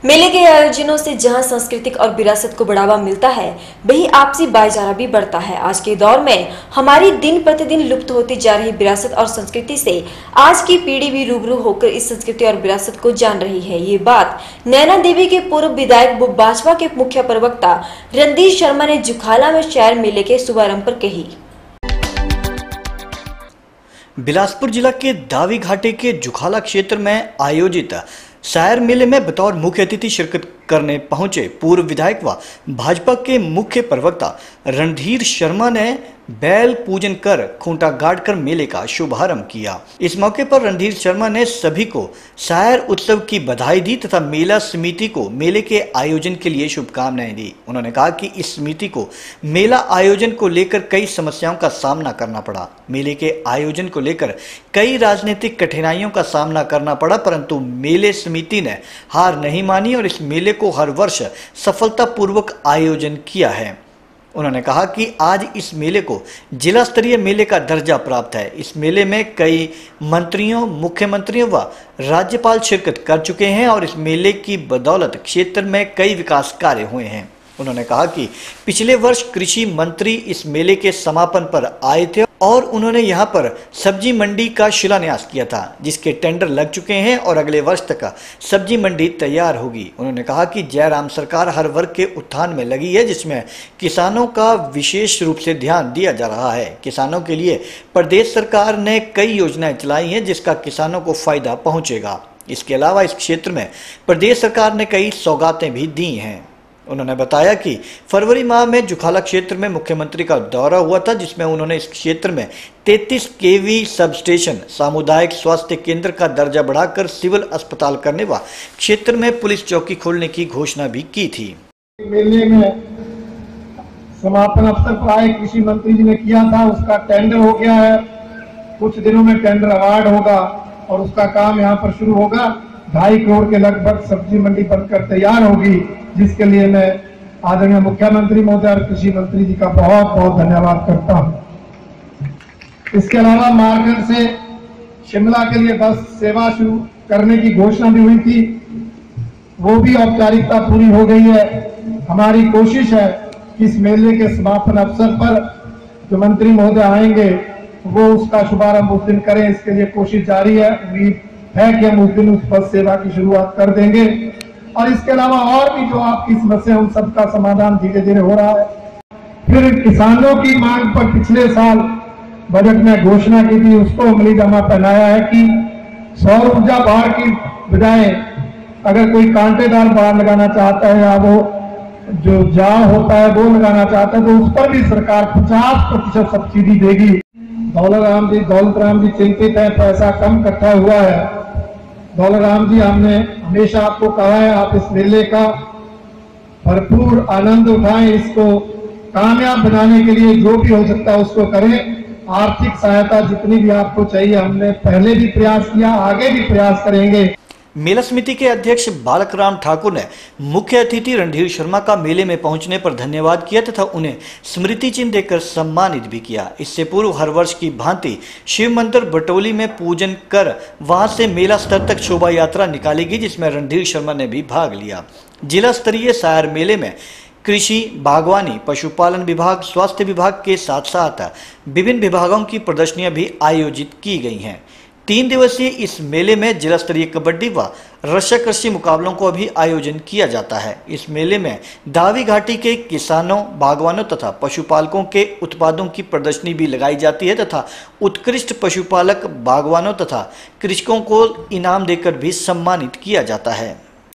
मेले के आयोजनों से जहां सांस्कृतिक और विरासत को बढ़ावा मिलता है, वहीं आपसी भाईचारा भी बढ़ता है। आज के दौर में हमारी दिन प्रतिदिन लुप्त होती जा रही विरासत और संस्कृति से आज की पीढ़ी भी रूबरू होकर इस संस्कृति और विरासत को जान रही है। ये बात नैना देवी के पूर्व विधायक व भाजपा के मुख्य प्रवक्ता रणधीर शर्मा ने जुखाला में शायर मेले के शुभारंभ पर कही। बिलासपुर जिला के दावी घाटी के जुखाला क्षेत्र में आयोजित शायर मेले में बतौर मुख्य अतिथि शिरकत करने पहुंचे पूर्व विधायक व भाजपा के मुख्य प्रवक्ता रणधीर शर्मा ने बैल पूजन कर खूंटा गाड़कर मेले का शुभारंभ किया। इस मौके पर रणधीर शर्मा ने सभी को शायर उत्सव की बधाई दी तथा मेला समिति को मेले के आयोजन के लिए शुभकामनाएं दी। उन्होंने कहा कि इस समिति को मेला आयोजन को लेकर कई समस्याओं का सामना करना पड़ा। मेले के आयोजन को लेकर कई राजनीतिक कठिनाइयों का सामना करना पड़ा, परंतु मेले समिति ने हार नहीं मानी और इस मेले को हर वर्ष सफलतापूर्वक आयोजन किया है। उन्होंने कहा कि आज इस मेले को जिला स्तरीय मेले का दर्जा प्राप्त है। इस मेले में कई मंत्रियों, मुख्यमंत्रियों व राज्यपाल शिरकत कर चुके हैं और इस मेले की बदौलत क्षेत्र में कई विकास कार्य हुए हैं। उन्होंने कहा कि पिछले वर्ष कृषि मंत्री इस मेले के समापन पर आए थे और उन्होंने यहां पर सब्जी मंडी का शिलान्यास किया था, जिसके टेंडर लग चुके हैं और अगले वर्ष तक सब्जी मंडी तैयार होगी। उन्होंने कहा कि जयराम सरकार हर वर्ग के उत्थान में लगी है, जिसमें किसानों का विशेष रूप से ध्यान दिया जा रहा है। किसानों के लिए प्रदेश सरकार ने कई योजनाएं चलाई हैं, जिसका किसानों को फायदा पहुंचेगा। इसके अलावा इस क्षेत्र में प्रदेश सरकार ने कई सौगातें भी दी हैं। उन्होंने बताया कि फरवरी माह में जुखाला क्षेत्र में मुख्यमंत्री का दौरा हुआ था, जिसमें उन्होंने इस क्षेत्र में 33 केवी सब स्टेशन, सामुदायिक स्वास्थ्य केंद्र का दर्जा बढ़ाकर सिविल अस्पताल करने व क्षेत्र में पुलिस चौकी खोलने की घोषणा भी की थी। मेले में समापन अवसर पर आए कृषि मंत्री जी ने किया था, उसका टेंडर हो गया है। कुछ दिनों में टेंडर अवार्ड होगा और उसका काम यहाँ पर शुरू होगा। 2.5 करोड़ के लगभग सब्जी मंडी बनकर तैयार होगी, जिसके लिए मैं आदरणीय मुख्यमंत्री महोदय और कृषि मंत्री जी का बहुत बहुत धन्यवाद करता हूं। इसके अलावा मारगढ़ से शिमला के लिए बस सेवा शुरू करने की घोषणा भी हुई थी, वो भी औपचारिकता पूरी हो गई है। हमारी कोशिश है कि इस मेले के समापन अवसर पर जो मंत्री महोदय आएंगे वो उसका शुभारंभ उस दिन करें। इसके लिए कोशिश जारी है। उम्मीद है कि हम उस दिन उस बस सेवा की शुरुआत कर देंगे और इसके अलावा और भी जो आपकी समस्या उन सबका समाधान धीरे धीरे हो रहा है। फिर किसानों की मांग पर पिछले साल बजट में घोषणा की थी, उसको अमली जामा पहनाया है कि सौर ऊर्जा बाढ़ की बजाय अगर कोई कांटेदार बाढ़ लगाना चाहता है या वो जो जाल होता है वो लगाना चाहता है तो उस पर भी सरकार 50% सब्सिडी देगी। दौलत राम जी चिंतित है, पैसा कम इकट्ठा हुआ है। दौलत राम जी, हमने हमेशा आपको कहा है आप इस मेले का भरपूर आनंद उठाएं, इसको कामयाब बनाने के लिए जो भी हो सकता है उसको करें। आर्थिक सहायता जितनी भी आपको चाहिए, हमने पहले भी प्रयास किया, आगे भी प्रयास करेंगे। मेला समिति के अध्यक्ष बालकराम ठाकुर ने मुख्य अतिथि रणधीर शर्मा का मेले में पहुंचने पर धन्यवाद किया तथा उन्हें स्मृति चिन्ह देकर सम्मानित भी किया। इससे पूर्व हर वर्ष की भांति शिव मंदिर बटोली में पूजन कर वहां से मेला स्तर तक शोभा यात्रा निकाली गई, जिसमें रणधीर शर्मा ने भी भाग लिया। जिला स्तरीय शायर मेले में कृषि, बागवानी, पशुपालन विभाग, स्वास्थ्य विभाग के साथ साथ विभिन्न विभागों की प्रदर्शनियां भी आयोजित की गई हैं। 3 दिवसीय इस मेले में जिला स्तरीय कबड्डी व रस्साकशी मुकाबलों को भी आयोजन किया जाता है। इस मेले में दावी घाटी के किसानों, बागवानों तथा पशुपालकों के उत्पादों की प्रदर्शनी भी लगाई जाती है तथा उत्कृष्ट पशुपालक, बागवानों तथा कृषकों को इनाम देकर भी सम्मानित किया जाता है।